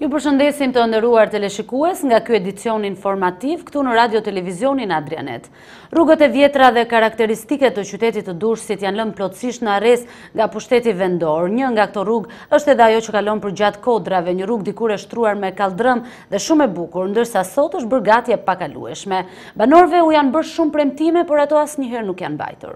Ju përshëndesim të nderuar teleshikues nga ky edicion informativ këtu në Radio Televizionin Adrianet. Rrugët e vjetra dhe karakteristike të qytetit të Durrësit janë lënë plotësisht në arrest nga pushteti vendor. Një nga këto rrugë është edhe ajo që kalon përgjatë Kodrave, një rrugë dikur e shtruar me kaldrëm dhe shumë e bukur, ndërsa sot është bërë gati e pakalueshme. Banorëve u janë bërë shumë premtime, por ato asnjëherë nuk janë mbajtur.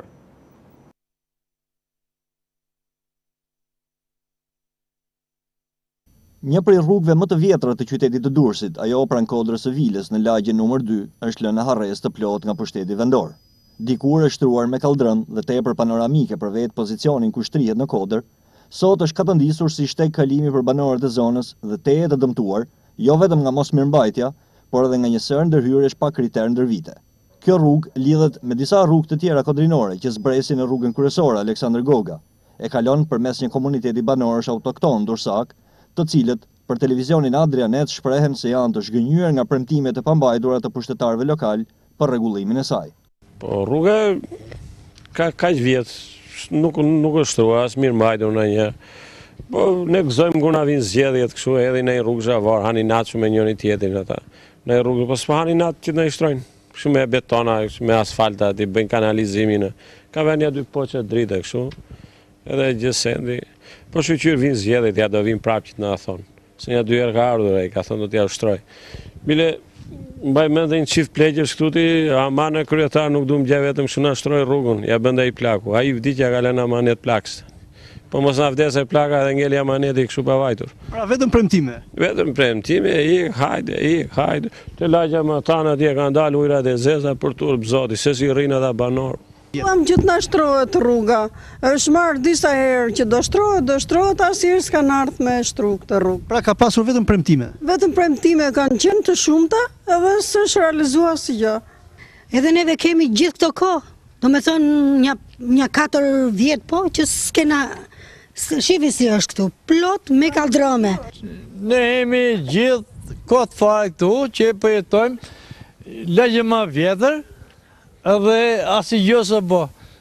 Një prej rrugëve më të vjetra të qytetit të Durrësit, ajo pranë Kodrës së Vilës në lagjen numër 2, është lënë në harrest të plot nga pushteti vendor. Dikur e shtruar me kaldrëm dhe tepër panoramike për vetë pozicionin ku shtrihet në Kodër, sot është katëndisur si shteg kalimi për banorët e zonës dhe tejet e dëmtuar, jo vetëm nga mosmirëmbajtja, por edhe nga një sër ndërhyrjesh pa kriter ndër vite. Kjo rrugë lidhet me disa rrugë të tjera kodrinore që zbresin në rrugën kryesore Aleksandër Goga, e kalon përmes një komuniteti banorësh autokton dursak, të cilët për televizionin Adrianet shprehen se janë të zhgënjur nga premtimet e pambajtura të pushtetarëve lokal për rregullimin e saj. Po rruga kaq vjet nuk është shtruar as mirëmbajtur ndonjëherë. Po ne gëzojmë kur na vinë zgjedhjet kështu edhe në rrugë zhavar, hani natë me njëri tjetrin ata. Në rrugë po s'pahani natë që na i shtrojnë. Kështu me betona, me asfalta, ti bëjnë kanalizimin. Ka vënë ja dy poçë drite kështu. Edhe gjësendi. Po shqyqyrë vinë zgjedhjet, ja do vinë prapë që të nga thonë. Se një dy herë ka ardhur e ka thonë do t'ja ushtroj. Bile, mbaj mend dhe një qift pleqës këtuti, ama në kryetar nuk du më gjë vetëm që na shtroj rrugën, ja bënda i plaku. A i vdikja ka lënë amanet plakës. Po mos na vdese plaka dhe ngeli amaneti kështu pa vajtur. Pra vetëm premtime? Vetëm premtime, hajde. Të lagja më tanë atje kanë dalë ujrat e zeza për turp zoti, se si rrinë edhe banorë. Që të na shtrohet rruga, është marrë disa herë që do shtrohet, asnjëherë s'kan ardhur me shtru këtë rrugë. Pra ka pasur vetëm premtime? Vetëm premtime kanë qenë të shumta, edhe s'është realizuar asgjë. Edhe neve kemi gjithë këto kohë, do me thonë një 4 vjet po, që s'kena, shifi si është këtu, plot me kaldrome. Ne jemi gjithë kohë fare këtu, që përjetojmë, lagje më vjetër, edhe asi gjësë bo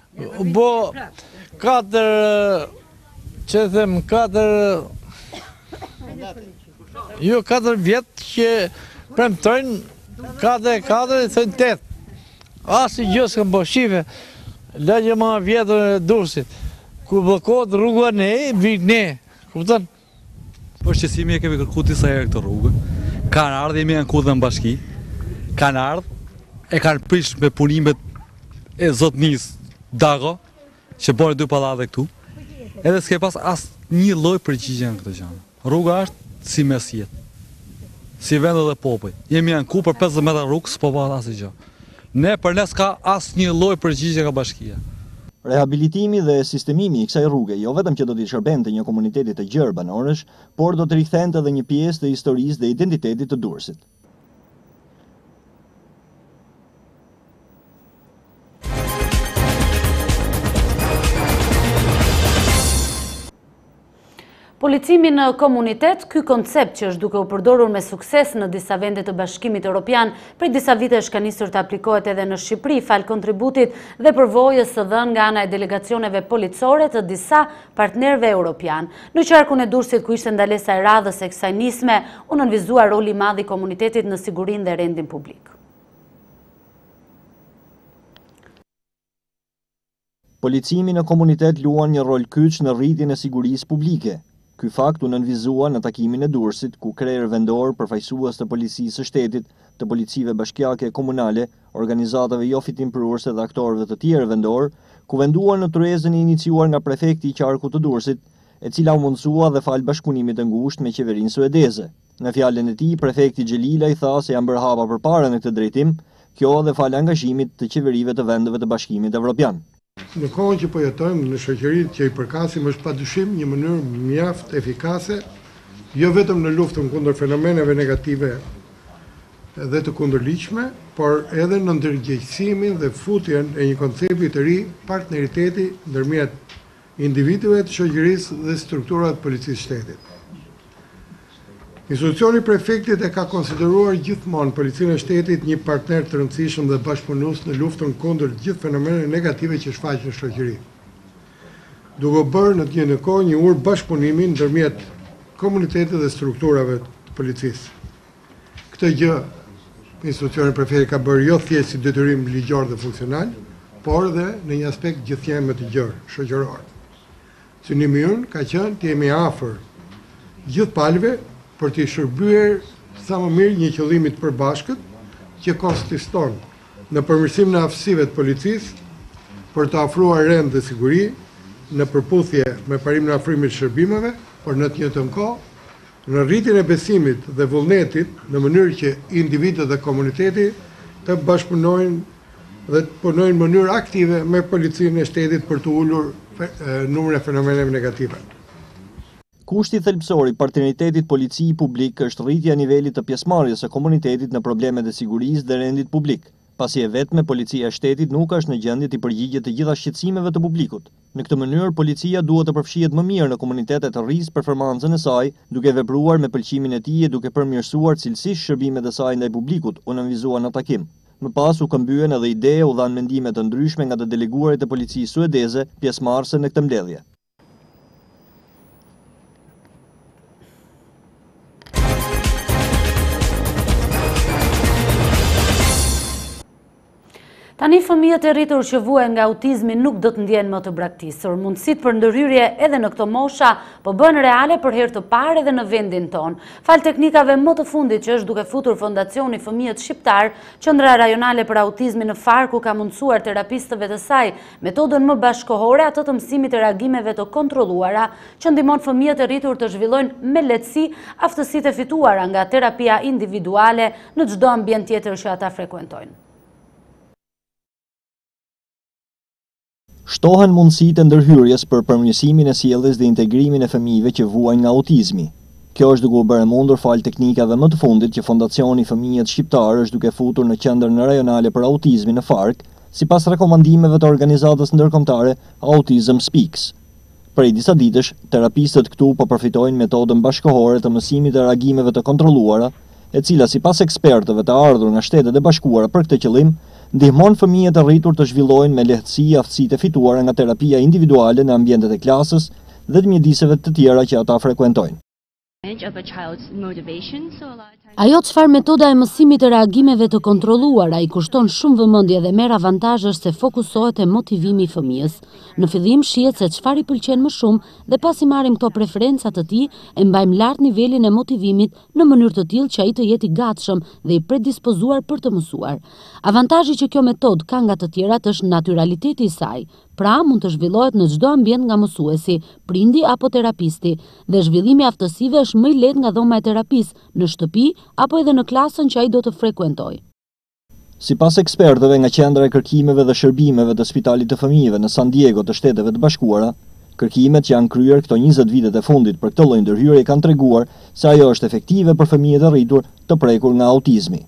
4 vjetë që premtojnë 4 e thënë 8. Asi gjësë këmë bo shive, lagje ma vjetër e Durrësit. Ku blokot rrugë ne, vik ne, kuptën? Po shqesimi e kemi kërku disa herë këtë rrugë, kanë ardhë, jemi janë ku dhe në bashki, kanë ardhë, e kanë prish me punimet e zotnis Dago, që bërë 2 pallate këtu, edhe s'ke pas asë një lloj përgjigje në këtë gjënë. Rruga është si mesjet, si vend dhe popoj. Jemi janë ku për 50 metra rrugë, s'po bëhet asë gjë. Ne për ne s'ka asë një lloj përgjigje nga bashkia. Rehabilitimi dhe sistemimi i kësaj rruge jo vetëm që do t'i shërbente një komuniteti të gjerë banorësh, por do të rikthente edhe një pjesë të historisë dhe identitetit të Durrësit. Policimi në komunitet, ky koncept që është duke u përdorur me sukses në disa vende të Bashkimit Evropian, prej disa vitesh ka nisur të aplikohet edhe në Shqipëri fal kontributit dhe përvojës së dhënë nga ana e delegacioneve policore të disa partnerëve europian. Në qarkun e Durrësit ku ishte ndalesa e radhës e kësaj nisme, u nënvizua roli i madh i komunitetit në sigurinë dhe rendin publik. Policimi në komunitet luan një rol kyç në rritjen e sigurisë publike. Ky fakt u nënvizua në takimin e Durrësit, ku krerë vendor, përfaqësues të policisë së shtetit, të policive bashkiake komunale, organizatave jo fitimprurëse dhe aktorëve të tjerë vendor, ku venduan në tryezën e iniciuar nga prefekti i qarkut të Durrësit, e cila u mundsua dhe fal bashkëpunimit të ngushtë me qeverinë suedeze. Në fjalën e tij, prefekti Xhelila i tha se janë bërë hapa përpara në këtë drejtim, kjo dhe fal angazhimit të qeverive të vendeve të Bashkimit Evropian. Në kohën që po jetojmë në shoqërinë që i përkasim është padyshim një mënyrë mjaft efikase, jo vetëm në luftën kundër fenomeneve negative dhe të kundërligjshme, por edhe në ndërgjegjësimin dhe futjen e një koncepti të ri partneriteti ndërmjet individëve të shoqërisë dhe strukturave të policisë shtetit. Institucioni prefektit e ka konsideruar gjithmonë policinë e shtetit një partner të rëndësishëm dhe bashkëpunues në luftën kundër gjithë fenomeneve negative që shfaqen në shoqëri. Duke bërë në të njëjtën kohë një urë bashkëpunimi ndërmjet komunitetit dhe strukturave policisë. Këtë gjë institucioni prefekti ka bërë jo thjesht si detyrim ligjor dhe funksional, por dhe në një aspekt gjithnjë më të gjerë, shoqëror. Synimi ynë ka qenë të jemi afër gjithë palëve për të shërbyer sa më mirë një qëllimi të përbashkët që konsiston në përmirësimin e aftësive të policisë për të ofruar rend dhe siguri në përputhje me parimin e ofrimit të shërbimeve, por në të njëjtën kohë në rritjen e besimit dhe vullnetit në mënyrë që individët dhe komuniteti të bashkëpunojnë dhe të punojnë në mënyrë aktive me policinë e shtetit për të ulur numrin e fenomeneve negative. Kushti thelbësor i partneritetit polici publik është rritja e nivelit të pjesëmarrjes së komunitetit në problemet e sigurisë dhe rendit publik, pasi e vetme policia e shtetit nuk është në gjendje të përgjigjet të gjitha shqetësimeve të publikut. Në këtë mënyrë, policia duhet të përfshihet më mirë në komunitetet të rrisë performancën e saj, duke vepruar me pëlqimin e tij e duke përmirësuar cilësisht shërbimet e saj ndaj publikut, u nënvizuan në takim. Më pas u këmbyen edhe ide u dhanë mendime të ndryshme nga të deleguarit e policisë suedeze, pjesëmarrëse në këtë mbledhje. Tani fëmijët e rritur që vuajnë nga autizmi nuk do të ndjenë më të braktisur. Mundësitë për ndërhyrje edhe në këto mosha po bën reale për herë të parë edhe në vendin tonë. Fal teknikave më të fundit që është duke futur Fondacioni Fëmijët Shqiptar, Qendra Rajonale për Autizmin në Fark ku ka mundësuar terapistëve të saj metodën më bashkëkohore atë të mësimit të reagimeve të kontrolluara që ndihmon fëmijët e rritur të zhvillojnë me lehtësi aftësitë e fituara nga terapia individuale në çdo ambient tjetër që ata frekuentojnë. Shtohen mundësitë e ndërhyrjes për përmirësimin e sjelljes dhe integrimin e fëmijëve që vuajnë nga autizmi. Kjo është duke u bërë mundur fal teknikave më të fundit që Fondacioni Fëmijët Shqiptar është duke futur në Qendrën Rajonale për Autizmin në Fark, sipas rekomandimeve të organizatës ndërkombëtare Autism Speaks. Prej disa ditësh, terapistët këtu po përfitojnë metodën bashkëkohore të mësimit të reagimeve të kontrolluara, e cila sipas ekspertëve të ardhur nga Shtetet e Bashkuara për këtë qëllim, ndihmon fëmijët e rritur të zhvillojnë me lehtësi aftësitë e fituara nga terapia individuale në ambientet e klasës dhe të mjediseve të tjera që ata frekuentojnë. Ajo çfarë metoda e mësimit të reagimeve të kontrolluara i kushton shumë vëmendje dhe merr avantazh është se fokusohet te motivimi i fëmijës. Në fillim shihet se çfarë i pëlqen më shumë dhe pasi marrim këto preferenca të tij, e mbajmë lart nivelin e motivimit në mënyrë të tillë që ai të jetë i gatshëm dhe i predispozuar për të mësuar. Avantazhi që kjo metodë ka nga të tjerat është natyraliteti i saj. Pra mund të zhvillohet në çdo ambient nga mësuesi, prindi apo terapisti, dhe zhvillimi i aftësive është më i lehtë nga dhoma e terapisë, në shtëpi apo edhe në klasën që ai do të frekuentojë. Sipas ekspertëve nga Qendra e Kërkimeve dhe Shërbimeve të Spitalit të Fëmijëve në San Diego të Shteteve të Bashkuara, kërkimet që janë kryer këto 20 vitet e fundit për këtë lloj ndërhyrje kanë treguar se ajo është efektive për fëmijët e rritur të prekur nga autizmi.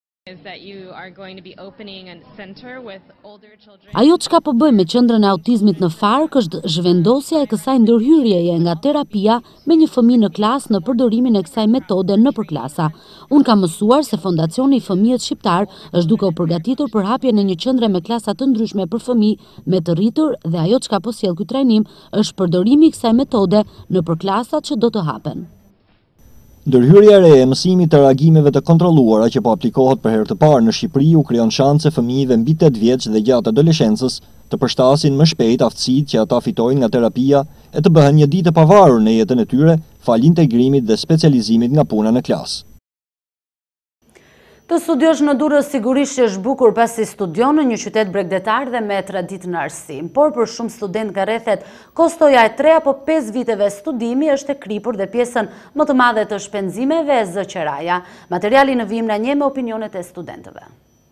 Ajo çka po bëjmë me Qendrën e Autizmit në Fark është zhvendosja e kësaj ndërhyrjeje nga terapia me një fëmijë në klasë në përdorimin e kësaj metode nëpër klasa. Unë kam mësuar se Fondacioni Fëmijët Shqiptar është duke u përgatitur për hapjen e një qendre me klasa të ndryshme për fëmijë me të rritur dhe ajo çka po sjell ky trajnim është përdorimi i kësaj metode nëpër klasat që do të hapen. Ndërhyrja e re e mësimit të reagimeve të kontrolluara që po aplikohet për herë të parë në Shqipëri u krijon shanse fëmijëve mbi 8 vjeç dhe gjatë adoleshencës të përshtasin më shpejt aftësitë që ata fitojnë nga terapia e të bëhen një ditë e pavarur në jetën e tyre fal integrimit dhe specializimit nga puna në klasë. Të studiosh në Durrës sigurisht është bukur pasi studion në një qytet bregdetar dhe me traditë në arsim, por për shumë student nga rrethet kostoja e 3 apo 5 viteve studimi është e kripur dhe pjesën më të madhe të shpenzimeve e zë qeraja. Materiali në vijim na nje me opinionet e studentëve.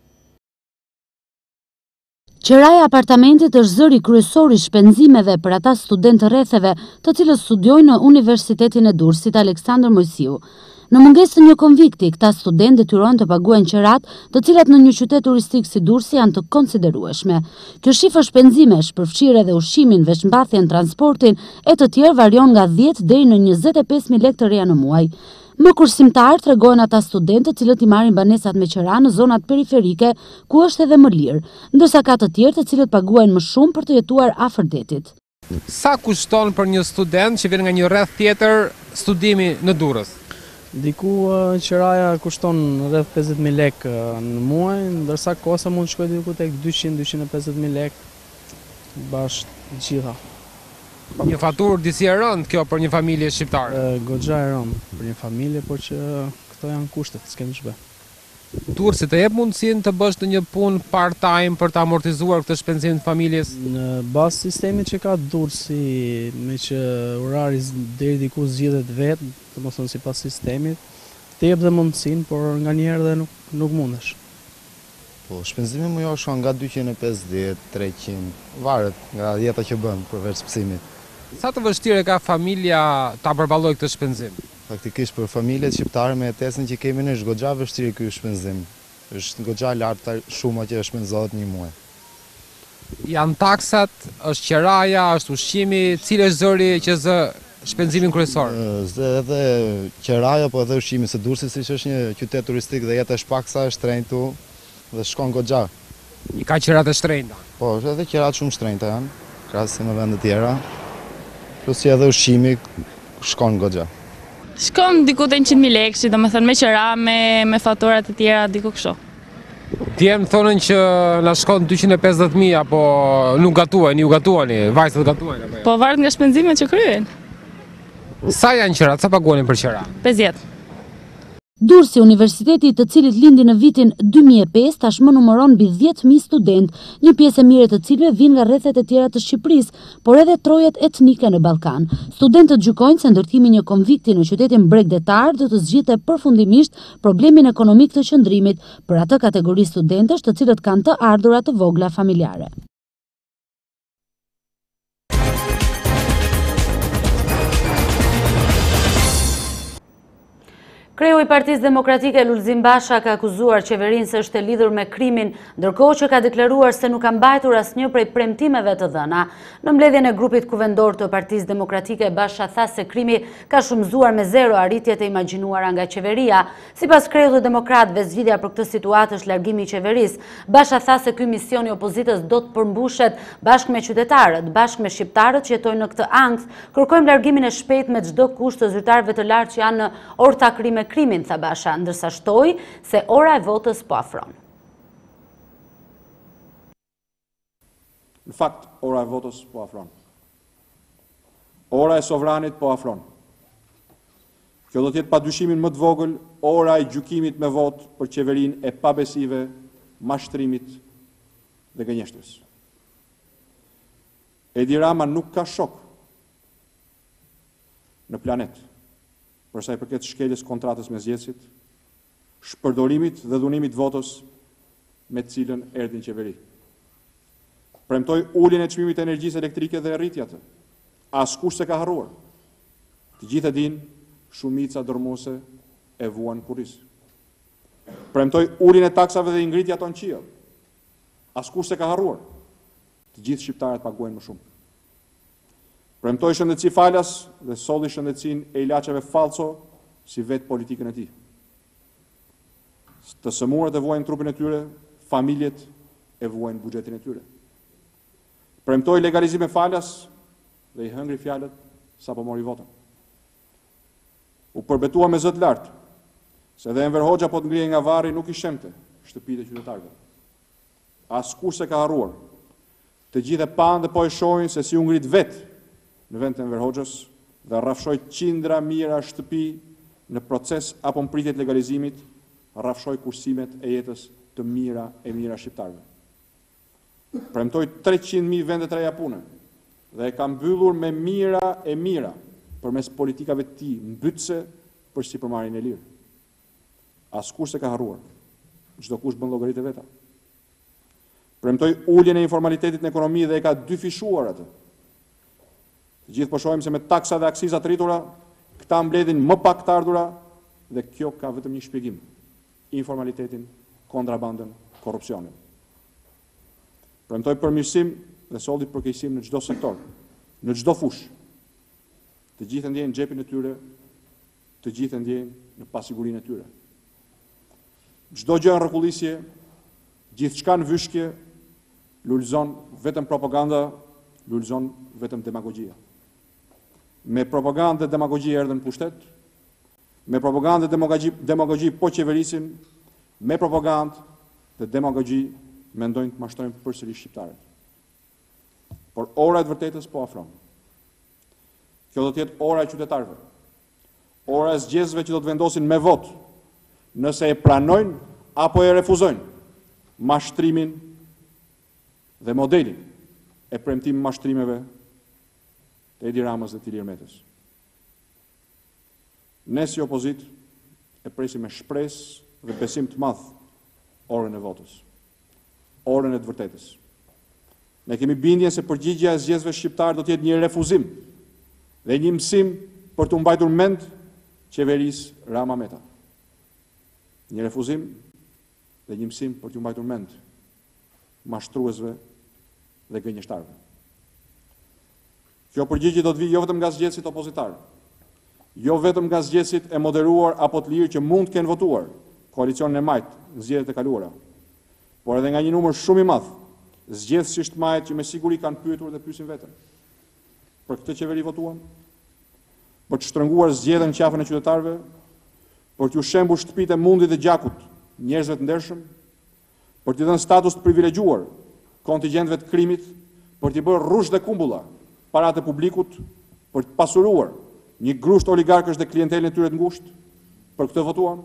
Qeraja apartamentit është zëri kryesor i shpenzimeve për ata studentë rretheve, të cilët studiojnë në Universitetin e Durrësit Aleksandër Mojsiu. Në mungesë të një konvikti, këta studentë detyrojnë të paguajnë qerat, të cilat në një qytet turistik si Durrësi janë të konsiderueshme. Kjo shifër shpenzimesh përfshirë edhe ushqimin, veçmbathjen, transportin e të tjerë varion nga 10 deri në 25.000 lekë të reja në muaj. Më kursimtar tregojnë ata studentë të cilët i marrin banesat me qera në zonat periferike, ku është edhe më lirë, ndërsa ka të tjerë të cilët paguajnë më shumë për të jetuar afër detit. Sa kushton për një student që vjen nga një rreth tjetër studimi në Durrës? Diku qiraja kushton rreth 50.000 lekë në muaj, ndërsa kosa mund të shkojë diku tek 200-250.000 lekë bashkë gjitha. Një faturë disi e rëndë kjo për një familje shqiptare? Goxha e rëndë për një familje, por që këto janë kushtet, s'kemi ç'bë. Durrësi të jep mundësinë të bësh një punë part-time për të amortizuar këtë shpenzim të familjes? Në bazë sistemit që ka Durrësi, me që orari deri diku zgjidhet vetë, domethënë sipas sistemit, të jep dhe mundësinë, por nganjëherë dhe nuk mundesh. Po, shpenzimi mujor shkon nga 250, 300, varet nga jeta që bën përveç mësimit. Sa të vështirë ka familja ta përballojë këtë shpenzim? Faktikisht për familjet shqiptare me jetesën që kemi ne është goxha vështirë ky shpenzim. Është goxha lartë shuma që shpenzohet një muaj. Janë taksat, është qiraja, është ushqimi, cili është zëri që zë shpenzimin kryesor? Edhe qiraja, po edhe ushqimi, se Durrësi siç është një qytet turistik dhe jeta është paksa, është shtrenjtë dhe shkon goxha. I ka qirat e shtrenjta? Po, edhe qirat shumë shtrenjta janë, krahas me vende tjera. Plus që edhe ushqimi shkon goxha. Shkon diku te 100.000 lekë, domethënë me qira, me faturat e tjera diku kështu. Djem thonën që na shkon 250.000, apo nuk gatuani, ju gatuani, vajzat gatuani apo jo? Po varet nga shpenzimet që kryen. Sa janë qirat? Sa paguani për qira? 50. Durrësi, universiteti të cilit lindi në vitin 2005, tashmë numëron mbi 10.000 student, një pjesë e mire të cilëve vijnë nga rrethet e tjera të Shqipërisë, por edhe trojet etnike në Ballkan. Studentët gjykojnë se ndërtimi një konvikti në qytetin bregdetar do të zgjidhte përfundimisht problemin ekonomik të qëndrimit për atë kategori studentësh të cilët kanë të ardhura të vogla familjare. Kreu i Partisë Demokratike Lulzim Basha ka akuzuar qeverinë se është e lidhur me krimin, ndërkohë që ka deklaruar se nuk ka mbajtur asnjë prej premtimeve të dhëna. Në mbledhjen e grupit kuvendor të Partisë Demokratike, Basha tha se krimi ka shumëzuar me zero arritjet e imagjinuara nga qeveria. Sipas kreut të demokratëve, zgjidhja për këtë situatë është largimi i qeverisë. Basha tha se ky mision i opozitës do të përmbushet bashkë me qytetarët, bashkë me shqiptarët që jetojnë në këtë ankth. Kërkojmë largimin e shpejtë me çdo kusht të zyrtarëve të lartë që janë në ortakri me krimin, tha Basha, ndërsa shtoi se ora e votës po afron. Në fakt, ora e votës po afron. Ora e sovranit po afron. Kjo do të jetë pa dyshimin më të vogël ora e gjykimit me votë për qeverinë e pabesive, mashtrimit dhe gënjeshtrës. Edi Rama nuk ka shok në planet përsa i përket shkeljes kontratës me zgjedhësit, shpërdorimit dhe dhunimit votës me të cilën erdhi në qeveri. Premtoi uljen e çmimit të energjisë elektrike dhe rritja të. Askush se ka harruar. Të gjithë e dinë, shumica dërmuese e vuan kurris. Premtoi uljen e taksave dhe ngritja tonë qiell. Askush se ka harruar. Të gjithë shqiptarët paguajnë më shumë. Premtoi shëndetësi falas dhe solli shëndetësinë e ilaçeve falso si vetë politikën e tij. Të sëmurët e vuajnë trupin e tyre, familjet e vuajnë buxhetin e tyre. Premtoi legalizim e falas dhe i hëngri fjalët sapo mori votën. U përbetua me zë të lartë se edhe Enver Hoxha po të ngrihej nga varri nuk i shemte shtëpitë e qytetarëve. Askush se ka harruar. Të gjithë e panë dhe po e shohin se si u ngrit vetë në vend të Enver Hoxhës dhe rrafshoi qindra mijëra shtëpi në proces apo në pritje të legalizimit, rrafshoi kursimet e jetës të mijëra shqiptarëve. Premtoi 300.000 vende të reja pune dhe e ka mbyllur me mijëra përmes politikave të tij mbytëse për sipërmarrjen e lirë. Askush se ka harruar. Çdo kush bën llogaritë e veta. Premtoi uljen e informalitetit në ekonomi dhe e ka dyfishuar atë. Të gjithë po shohim se me taksa dhe aksiza të rritura, këta mbledhin më pak të ardhura dhe kjo ka vetëm një shpjegim: informalitetin, kontrabandën, korrupsionin. Premtoi përmirësim dhe solli përkeqësim në çdo sektor, në çdo fushë. Të gjithë ndjejnë xhepin e tyre, të gjithë ndjejnë në pasigurinë e tyre. Çdo gjë në rrekullisje, gjithçka në vyshkje, lulëzon vetëm propaganda, lulëzon vetëm demagogjia. Me propagandë dhe demagogji erdhën në pushtet, me propagandë dhe demagogji po qeverisin, me propagandë dhe demagogji mendojnë të mashtrojnë përsëri shqiptarët. Por ora e vërtetës po afron. Kjo do të jetë ora e qytetarëve. Ora e zgjedhësve që do të vendosin me votë nëse e pranojnë apo e refuzojnë mashtrimin dhe modelin e premtim mashtrimeve të Edi Ramës dhe të Ilir Metës. Ne si opozit e presim me shpresë dhe besim të madh orën e votës, orën e të vërtetës. Ne kemi bindjen se përgjigjja e zgjedhësve shqiptar do të jetë një refuzim dhe një mësim për të mbajtur mend qeverisë Rama Meta. Një refuzim dhe një mësim për të mbajtur mend mashtruesve dhe gënjeshtarëve. Kjo përgjigje do të vijë jo vetëm nga zgjedhësit opozitarë, jo vetëm nga zgjedhësit e moderuar apo të lirë që mund të kenë votuar koalicionin e majt në zgjedhjet e kaluara, por edhe nga një numër shumë i madh zgjedhësisht majt që me siguri kanë pyetur dhe pyesin veten. Për këtë qeveri votuam, për të shtrënguar zgjedhjen në qafën e qytetarëve, për t'u shembur shtëpitë e mundit dhe gjakut njerëzve të ndershëm, për t'i dhënë status të privilegjuar kontingjentëve të krimit, për t'i bërë rrush dhe kumbulla paratë e publikut, për të pasuruar një grusht oligarkësh dhe klientelën e tyre të ngushtë. Për këtë votuam.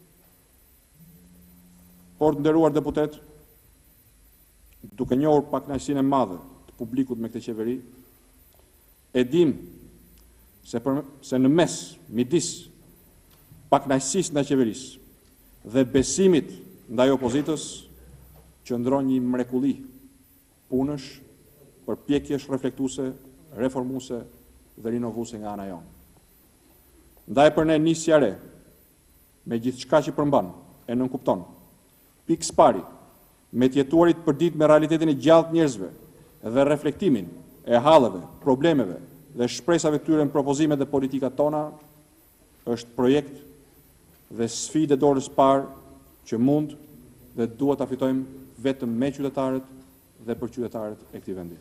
Por të nderuar deputet, duke njohur pakënaqësinë e madhe të publikut me këtë qeveri, e dim se në mes midis pakënaqësisë ndaj qeverisë dhe besimit ndaj opozitës qëndron një mrekulli punësh, përpjekjesh reflektuese, reformuese dhe rinovuese nga ana jonë. Ndaj për ne nisja re, me gjithçka që përmban e nënkupton, pikë pari, me t'jetuarit përdit me realitetin e gjallë të njerëzve dhe reflektimin e hallëve, problemeve dhe shpresave tyre në propozimet dhe politikat tona, është projekt dhe sfidë e dorës parë që mund dhe duhet ta fitojmë vetëm me qytetarët dhe për qytetarët e këtij vendi.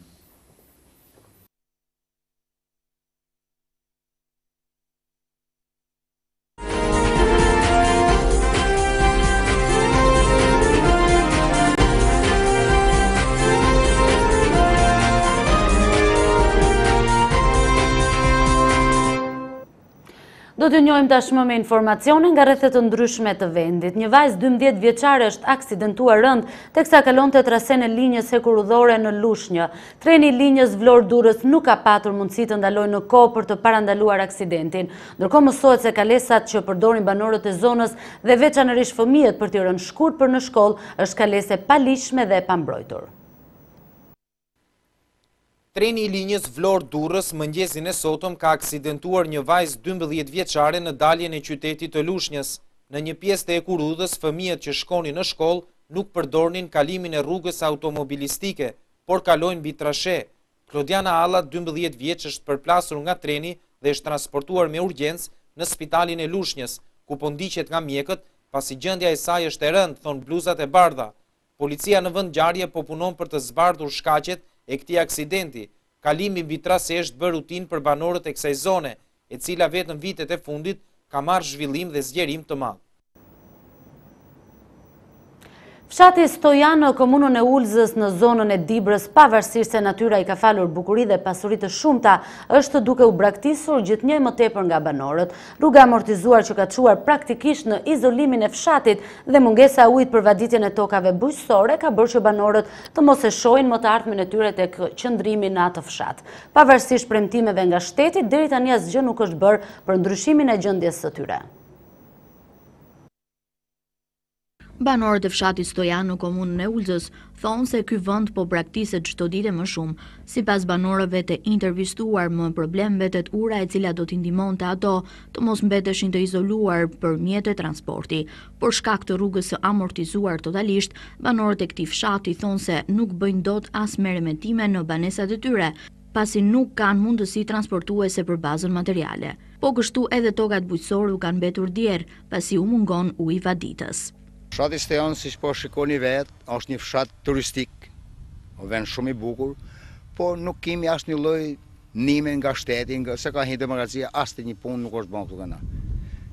Do t'ju njohim tashmë me informacione nga rrethet të ndryshme të vendit. Një vajzë 12 vjeçare është aksidentuar rënd teksa kalonte trasen e linjës hekurudhore në Lushnjë. Treni i linjës Vlorë-Durrës nuk ka patur mundësi të ndalojë në kohë për të parandaluar aksidentin. Ndërkohë mësohet se kalesat që përdorin banorët e zonës dhe veçanërisht fëmijët për t'i rënë shkurt për në shkollë është kalese palishme dhe pambrojtur. Treni i linjës Vlorë-Durrës mëngjesin e sotëm ka aksidentuar një vajzë 12 vjeçare në daljen e qytetit të Lushnjës. Në një pjesë të hekurudhës, fëmijët që shkonin në shkollë nuk përdornin kalimin e rrugës automobilistike, por kalojnë mbi trashe. Klodiana Alla, 12 vjeç, është përplasur nga treni dhe është transportuar me urgjencë në spitalin e Lushnjës, ku po ndiqet nga mjekët, pasi gjendja e saj është e rëndë, thon bluzat e bardha. Policia në vend ngjarje po punon për të zbardhur shkaqet e këtij aksidenti. Kalimi mbi trase është bërë rutinë për banorët e kësaj zone, e cila vetëm vitet e fundit ka marrë zhvillim dhe zgjerim të madh. Fshati Stojan në komunën e Ulzës në zonën e Dibrës, pavarësisht se natyra i ka falur bukuri dhe pasuri të shumta, është duke u braktisur gjithnjë më tepër nga banorët. Rruga amortizuar që ka çuar praktikisht në izolimin e fshatit dhe mungesa e ujit për vaditjen e tokave bujqësore ka bërë që banorët të mos e shohin më të ardhmen e tyre tek qëndrimi në atë fshat. Pavarësisht premtimeve nga shteti, deri tani asgjë nuk është bërë për ndryshimin e gjendjes së tyre. Banorët e fshatit Stojan në komunën e Ulzës thonë se ky vend po braktiset çdo ditë më shumë. Sipas banorëve të intervistuar, më problem mbetet ura e cila do t'i ndihmonte ato të mos mbeteshin të izoluar për mjete transporti. Por shkak të rrugës së amortizuar totalisht, banorët e këtij fshati thonë se nuk bëjnë dot as merremetime në banesat e tyre, pasi nuk kanë mundësi transportuese për bazën materiale. Po kështu edhe tokat bujqësore u kanë mbetur djerë, pasi u mungon uji vaditës. Fshati Stojan, siç po shikoni vetë, është një fshat turistik, vend shumë i bukur, po nuk kemi asnjë një lloj nime nga shteti, se ka hidë demokracia, as të një punë nuk është bën këtu këna.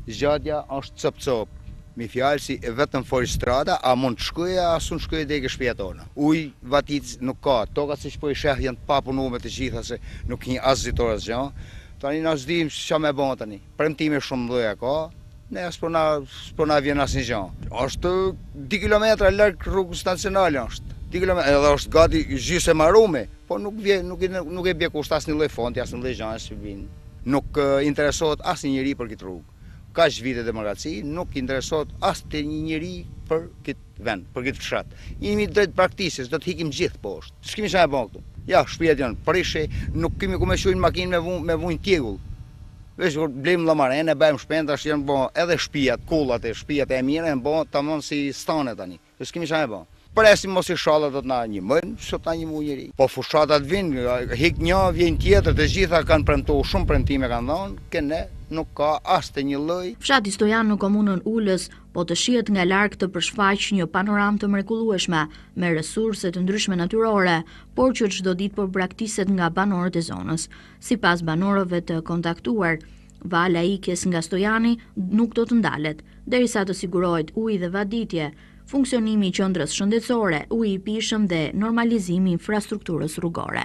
zgjatja është cop-cop. Mi fjalë si vetëm fori strada, a mund të shkoja, as unë shkoja dhe ke shtëpia tona. Uj, vatic nuk ka, tokat si që po i sheh janë të papunume të gjitha se nuk një as zitor as gjë. Tani na s'dim ç'a me bën tani. Premtime shumë mëdha ka. Ne s'po na vjen asnjë gjë. Është 2 kilometra larg rrugës nacionale është. 2 kilometra, edhe është gati gjysë e marume, po nuk e bie kusht asnjë lloj fonti, asnjë lloj gjë që vijnë. Nuk interesohet asnjë njeri për këtë rrugë. Kaq vite demokraci, nuk interesohet as të një njeri për këtë vend, për këtë fshat. Jemi drejt praktikës, do të hikim gjithë poshtë. S'kemi çfarë bën këtu. Ja, shtëpiat janë prishe, nuk kemi ku me shujnë makinë me vunj tjegull. Vesh blejmë llamarene, bëjmë shpendash, janë bo edhe shtëpiat, kullat e shtëpiat e mira janë bo tamam si stane tani. S'kemi çfarë bën. Presim mos i shallat do të na njëmojnë, sot na njëmu njëri. Po fushatat vinë, hik një, vjen tjetër, të gjitha kanë premtuar, shumë premtime kanë dhënë, këne nuk ka as të një lloj. Fshati Stojan në komunën Ulës po të shihet nga larg të përshfaq një panoramë të mrekullueshme me resurse të ndryshme natyrore, por që çdo ditë po braktiset nga banorët e zonës. Sipas banorëve të kontaktuar, vala ikjes nga Stojani nuk do të ndalet, derisa të sigurohet uji dhe vaditje, funksionimi i qendrës shëndetësore, uji i pijshëm dhe normalizimi i infrastrukturës rrugore.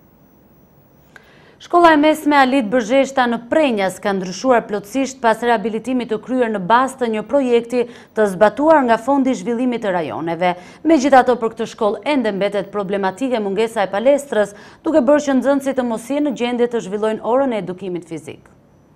Shkolla e mesme Alit Bërzheshta në Prenjas ka ndryshuar plotësisht pas rehabilitimit të kryer në bazë të një projekti të zbatuar nga Fondi i Zhvillimit të Rajoneve. Megjithatë, për këtë shkollë ende mbetet problematike mungesa e palestrës, duke bërë që nxënësit të mos jenë në gjendje të zhvillojnë orën e edukimit fizik.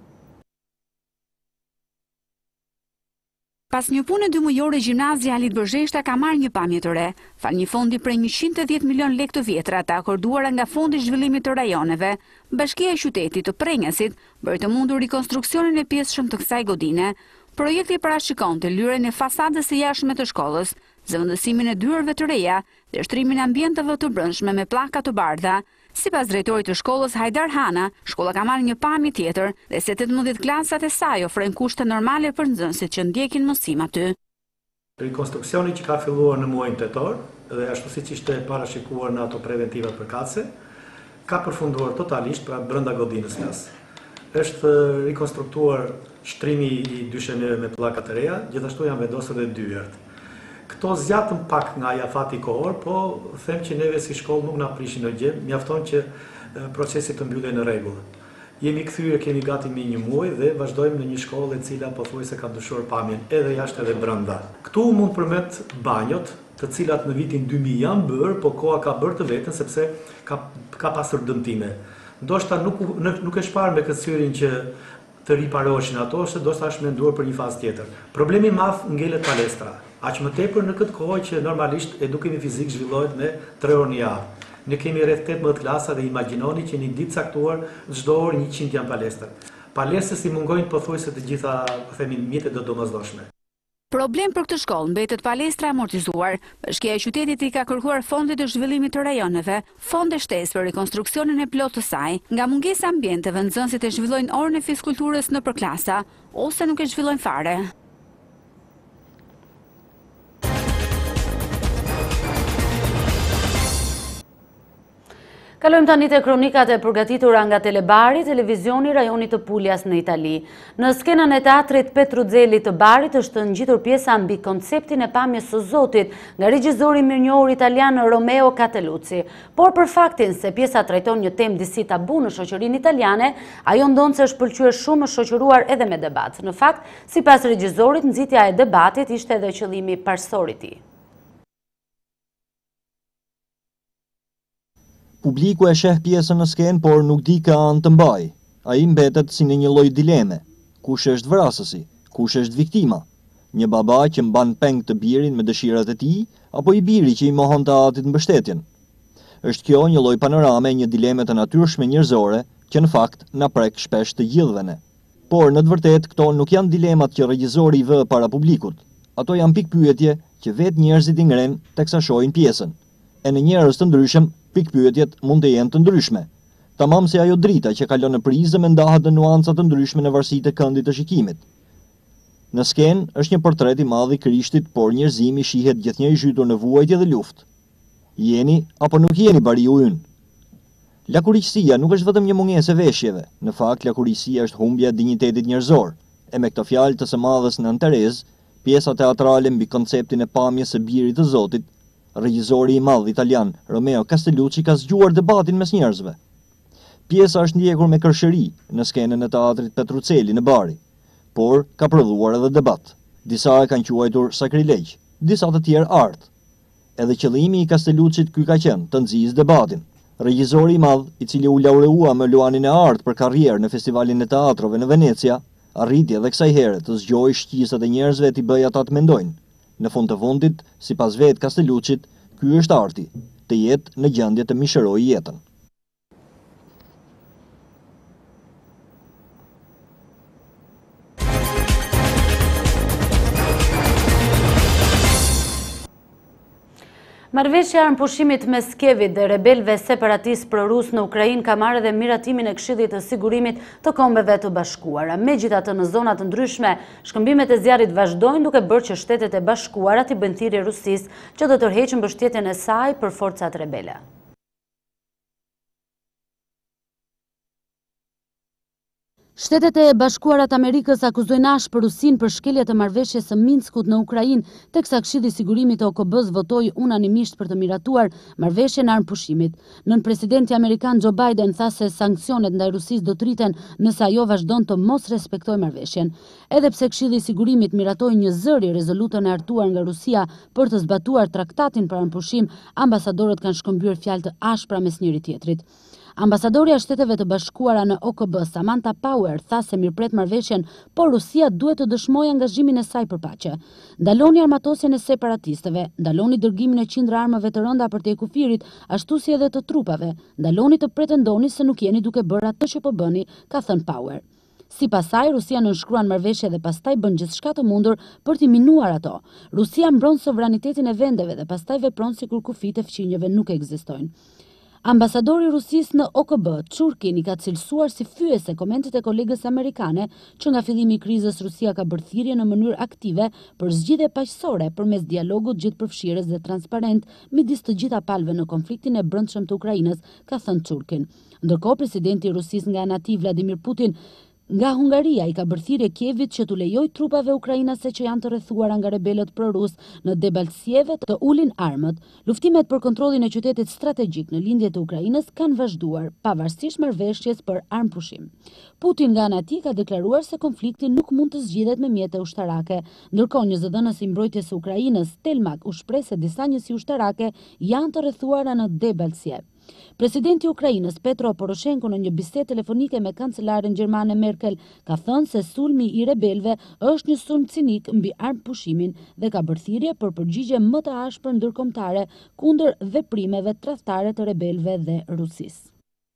Pas një pune 2 mujore, gjimnazia Alit Bërzheshta ka marrë një pamje të re. Fal një fondi prej 110 milion lekë të vjetra të akorduara nga Fondi i Zhvillimit të Rajoneve, Bashkia e Qytetit të Prenjasit bëri të mundur rikonstruksionin e pjesëshëm të kësaj godine. Projekti parashikonte lyerjen e fasadës së jashtme të shkollës, zëvendësimin e dyerve të reja dhe shtrimin e ambienteve të brendshme me pllaka të bardha. Sipas drejtorit të shkollës Hajdar Hana, shkolla ka marrë një pamje tjetër dhe se 18 klasat e saj ofrojnë kushte normale për nxënësit që ndjekin mësim aty. Rekonstruksioni që ka filluar në muajin tetor dhe ashtu siç ishte parashikuar në ato preventiva përkatëse, ka përfunduar totalisht pra brenda godinës klas. Është rekonstruktuar shtrimi i dysheneve me pllaka të reja, gjithashtu janë vendosur edhe dyert. Këto zjatën pak nga jafati kohor, po them që neve si shkollë nuk na prishin në gjë, mjafton që procesi të mbyllet në rregull. Jemi kthyer, kemi gati me 1 muaj dhe vazhdojmë në një shkollë e cila pothuajse ka ndryshuar pamjen edhe jashtë edhe brenda. Këtu mund përmet banjot, të cilat në vitin 2000 janë bërë, po koha ka bërë të vetën sepse ka pasur dëmtime. Ndoshta nuk e shpar me këtë syrin që të riparoheshin ato, ose ndoshta është menduar për një fazë tjetër. Problemi i madh ngelet palestra. Aq më tepër në këtë kohë që normalisht edukimi fizik zhvillohet me 3 orë në javë. Ne kemi rreth 18 klasa dhe imagjinoni që një ditë caktuar çdo orë 100 janë palestër. Palestrës i mungojnë pothuajse të gjitha, themi, mjetet e domosdoshme. Problem për këtë shkollë mbetet palestra amortizuar. Bashkia e Qytetit i ka kërkuar Fondit të Zhvillimit të Rajoneve fonde shtesë për rekonstruksionin e plotë të saj. Nga mungesa ambienteve, nxënësit e zhvillojnë orën e fizkulturës nëpër klasa ose nuk e zhvillojnë fare. Kalojmë tani te kronikat e përgatitura nga Telebari, televizioni i rajonit të Puljas në Itali. Në skenën e teatrit Petruzeli të Barit është ngjitur pjesa mbi konceptin e pamjes së Zotit nga regjizori mirënjohur italian Romeo Catelluzzi. Por për faktin se pjesa trajton një temë disi tabu në shoqërinë italiane, ajo ndonë se është pëlqyer shumë shoqëruar edhe me debat. Në fakt, sipas regjizorit, nxitja e debatit ishte edhe qëllimi parsor i tij. Publiku e sheh pjesën në skenë, por nuk di ka anë të mbaj. Ai mbetet si në një lloj dileme. Kush është vrasësi? Kush është viktima? Një baba që mban peng të birin me dëshirat e tij, apo i biri që i mohon të atit mbështetjen? Është kjo një lloj panorame e një dileme të natyrshme njerëzore që në fakt na prek shpesh të gjithëve ne. Por në të vërtetë këto nuk janë dilemat që regjizori i vë para publikut. Ato janë pikpyetje që vetë njerëzit i ngren teksa shohin pjesën. E në njerëz të ndryshëm pikpyetjet mund të jenë të ndryshme. Tamam se ajo drita që kalon në prizë me ndahet në nuanca të ndryshme në varësi të këndit të shikimit. Në skenë është një portret i madh i Krishtit, por njerëzimi shihet gjithnjëri zhytur në vuajtje dhe luftë. Jeni apo nuk jeni bariu ynë? Lakuriqësia nuk është vetëm një mungesë e veshjeve. Në fakt, lakuriqësia është humbja e dinjitetit njerëzor. E me këto fjalë të së madhes Nën Terez, pjesa teatrale mbi konceptin e pamjes së birit të Zotit, regjizori i madh italian Romeo Castellucci ka zgjuar debatin mes njerëzve. Pjesa është ndjekur me kërshëri në skenën e teatrit Petruceli në Bari, por ka prodhuar edhe debat. Disa e kanë quajtur sakrilegj, disa të tjerë art. Edhe qëllimi i Castellucit ky ka qenë të nxjisë debatin. Regjizori i madh, i cili u laureua me luanin e art për karrierë në Festivalin e Teatrove në Venecia, arriti edhe kësaj here të zgjojë shqisat e njerëzve t'i bëjë ata të mendojnë. Në fund të fundit, sipas vetë Castellucit, ky është arti, të jetë në gjendje të mishërojë jetën. Marrëveshja e armëpushimit mes Kievit dhe rebelëve separatistë pro-rus në Ukrainë ka marrë edhe miratimin e Këshillit të Sigurimit të Kombeve të Bashkuara. Megjithatë, në zona të ndryshme, shkëmbimet e zjarrit vazhdojnë duke bërë që Shtetet e Bashkuara t'i bëjnë thirrje Rusisë që të tërheqë mbështetjen e saj për forcat rebele. Shtetet e Bashkuara të Amerikës akuzojnë ashpër Rusinë për shkelje të marrëveshjes së Minskut në Ukrainë, teksa Këshilli i Sigurimit të OKB-s votoi unanimisht për të miratuar marrëveshjen e armëpushimit. Nën presidenti amerikan Joe Biden tha se sanksionet ndaj Rusisë do të rriten nëse ajo vazhdon të mos respektojë marrëveshjen. Edhe pse Këshilli i Sigurimit miratoi një zëri rezolutën e hartuar nga Rusia për të zbatuar traktatin për armëpushim, ambasadorët kanë shkëmbyer fjalë të ashpra mes njëri tjetrit. Ambasadorja e Shteteve të Bashkuara në OKB, Samantha Power, tha se mirëpret marrëveshjen, por Rusia duhet të dëshmojë angazhimin e saj për paqe. Ndaloni armatosjen e separatistëve, ndaloni dërgimin e qindra armëve të rënda përtej kufirit, ashtu si edhe të trupave, ndaloni të pretendoni se nuk jeni duke bërë atë që po bëni, ka thënë Power. Sipas saj, Rusia nënshkruan marrëveshje dhe pastaj bën gjithçka të mundur për t'i minuar ato. Rusia mbron sovranitetin e vendeve dhe pastaj vepron sikur kufit e fqinjeve nuk ekzistojnë. Ambasadori i Rusisë në OKB, Churkin, i ka cilësuar si fyese komentet e kolegës amerikane që nga fillimi i krizës Rusia ka bërë thirrje në mënyrë aktive për zgjidhje paqësore përmes dialogut gjithëpërfshirës dhe transparent midis të gjitha palëve në konfliktin e brendshëm të Ukrainës, ka thënë Churkin. Ndërkohë, presidenti i Rusisë nga ana e tij Vladimir Putin nga Hungaria i ka bërë thirrje Kievit që t'u lejojë trupave ukrainase që janë të rrethuara nga rebelët pro-rus në Debaltseve të ulin armët. Luftimet për kontrollin e qytetit strategjik në lindje të Ukrainës kanë vazhduar, pavarësisht marrëveshjes për armëpushim. Putin nga ana e tij ka deklaruar se konflikti nuk mund të zgjidhet me mjete ushtarake, ndërkohë një zëdhënës i mbrojtjes së Ukrainës, Telmak, u shpreh se disa njësi ushtarake janë të rrethuara në Debaltsev. Presidenti i Ukrainës Petro Poroshenko në një bisedë telefonike me kancelaren gjermane Merkel ka thënë se sulmi i rebelëve është një sulm cinik mbi armëpushimin dhe ka bërë thirrje për përgjigje më të ashpër ndërkombëtare kundër veprimeve tradhtare të rebelëve dhe Rusisë.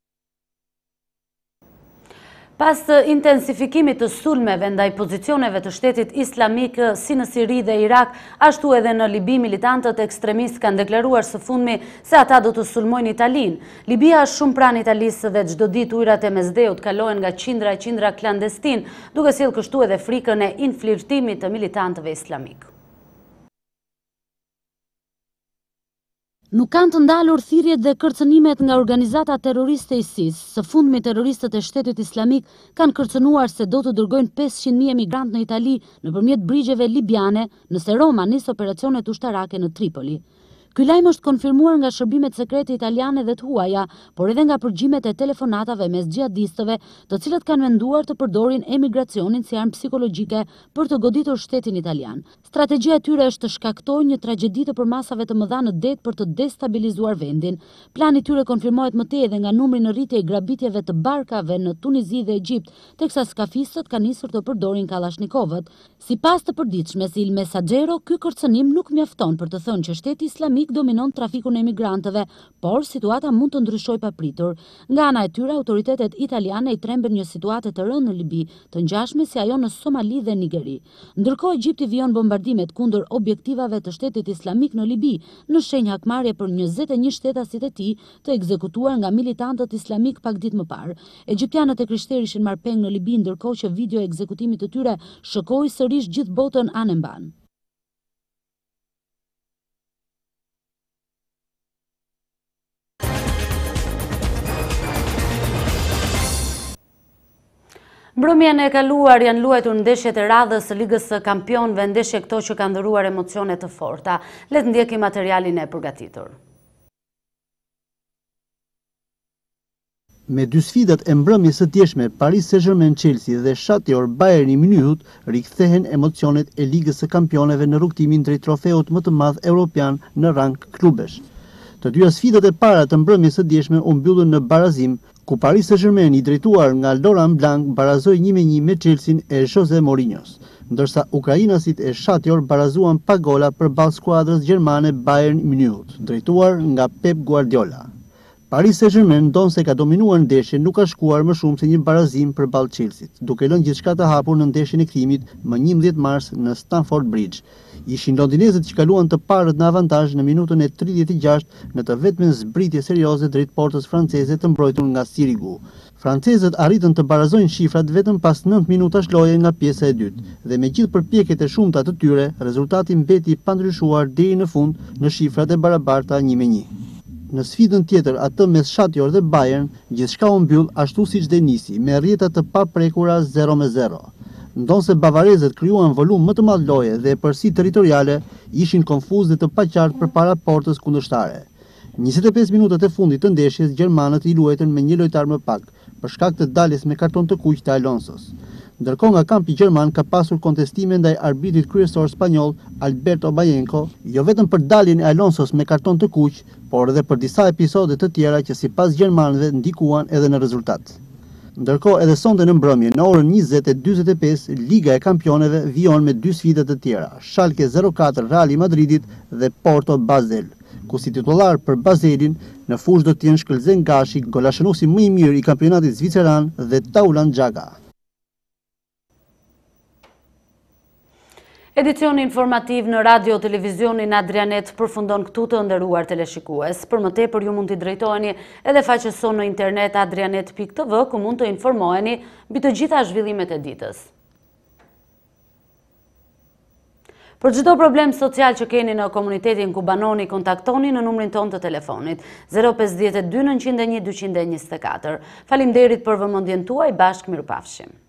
Pas intensifikimit të sulmeve ndaj pozicioneve të shtetit islamik si në Siri dhe Irak, ashtu edhe në Libi, militantët ekstremistë kanë deklaruar së fundmi se ata do të sulmojnë Italinë. Libia është shumë pranë Italisë dhe çdo ditë ujërat e Mesdheut kalohen nga qindra klandestinë, duke sjellë kështu edhe frikën e infiltrimit të militantëve islamik. Nuk kanë të ndalur thirrjet dhe kërcënimet nga organizata terroriste ISIS. Së fundmi terroristët e Shtetit Islamik kanë kërcënuar se do të dërgojnë 500.000 emigrantë në Itali nëpërmjet brigjeve libiane, nëse Roma nis operacionet ushtarake në Tripoli. Ky lajm është konfirmuar nga shërbimet sekrete italiane dhe të huaja, por edhe nga përgjimet e telefonatave mes xhihadistëve, të cilët kanë menduar të përdorin emigracionin si armë psikologjike për të goditur shtetin italian. Strategjia e tyre është të shkaktojnë një tragjedi të përmasave të mëdha në det për të destabilizuar vendin. Plani i tyre konfirmohet më tej edhe nga numri në rritje i grabitjeve të barkave në Tunizi dhe Egjipt, teksa skafistët kanë nisur të përdorin kalashnikovët. Sipas të përditshmes Il Messaggero, ky kërcënim nuk mjafton për të thënë që Shteti Islamik dominon trafikun e emigrantëve, por situata mund të ndryshojë papritur. Nga ana e tyre, autoritetet italiane i tremben një situatë të rëndë në Libi, të ngjashme si ajo në Somali dhe Nigeri. Ndërkohë, Egjipti vijon bombardimet kundër objektivave të Shtetit Islamik në Libi, në shenjë hakmarrje për 21 shtetasit e tij të ekzekutuar nga militantët islamik pak ditë më parë. Egjiptianët e krishterit ishin marrë peng në Libi, ndërkohë që video e ekzekutimit të tyre shokoi sërish gjithë botën anë mban. Mbrëmjen e kaluar janë luajtur ndeshjet e radhës së Ligës së Kampionëve, ndeshje këto që kanë dhëruar emocione të forta. Le të ndjekim materialin e përgatitur. Me dy sfidat e mbrëmjes së djeshme, Paris Saint-Germain-Chelsea dhe Shakhtar Bayern Munich rikthehen emocionet e Ligës së Kampionëve në rrugtimin drejt trofeut më të madh evropian në rang klubesh. Të dyja sfidat e para të mbrëmjes së djeshme u mbyllën në barazim, ku Paris Saint-Germain i drejtuar nga Laurent Blanc barazoi 1-1 me Chelsea e Jose Mourinhos, ndërsa ukrainasit e Shakhtar barazuan pa gola përballë skuadrës gjermane Bayern Munich, drejtuar nga Pep Guardiola. Paris Saint-Germain donse ka dominuar ndeshjen, nuk ka shkuar më shumë se një barazim përballë Chelsea, duke lënë gjithçka të hapur në ndeshjen e kthimit më 11 mars në Stamford Bridge. Ishin londinezët që kaluan të parët në avantazh në minutën e 36 në të vetmen zbritje serioze drejt portës franceze të mbrojtur nga Sirigu. Francezët arritën të barazojnë shifrat vetëm pas 9 minutash loje nga pjesa e dytë, dhe me gjithë përpjekjet e shumta të tyre, rezultati mbeti pa ndryshuar deri në fund në shifrat e barabarta 1-1. Në sfidën tjetër, atë mes Shakhtar dhe Bayern, gjithçka u mbyll ashtu siç dhe nisi, me rrjeta të paprekura 0-0. Ndonse bavarezët krijuan volum më të madh loje dhe përsi territoriale, ishin konfuz dhe të paqartë përpara portës kundërshtare. 25 minutat e fundit të ndeshjes, gjermanët i luajtën me një lojtar më pak, për shkak të daljes me karton të kuq të Alonsos. Ndërkohë nga kampi gjerman ka pasur kontestime ndaj arbitrit kryesor spanjoll Alberto Bayenko, jo vetëm për daljen e Alonsos me karton të kuq, por edhe për disa episode të tjera që sipas gjermanëve ndikuan edhe në rezultat. Ndërkohë edhe sonte në mbrëmje në orën 20:45 Liga e Kampionëve vijon me dy sfida të tjera, Schalke 04 Real Madridit dhe Porto Basel, ku si titullar për Baselin në fushë do të jenë Shkëlzen Gashi, golashënuesi më i mirë i kampionatit zviceran, dhe Taulan Xhaka. Edicioni informativ në radio televizionin Adrianet përfundon këtu, të nderuar teleshikues. Për më tepër ju mund t'i drejtoheni edhe faqes sonë në internet adrianet.tv, ku mund të informoheni mbi të gjitha zhvillimet e ditës. Për çdo problem social që keni në komunitetin ku banoni, kontaktoni në numrin ton të telefonit 052 901 224. Faleminderit për vëmendjen tuaj, bashkë mirupafshim.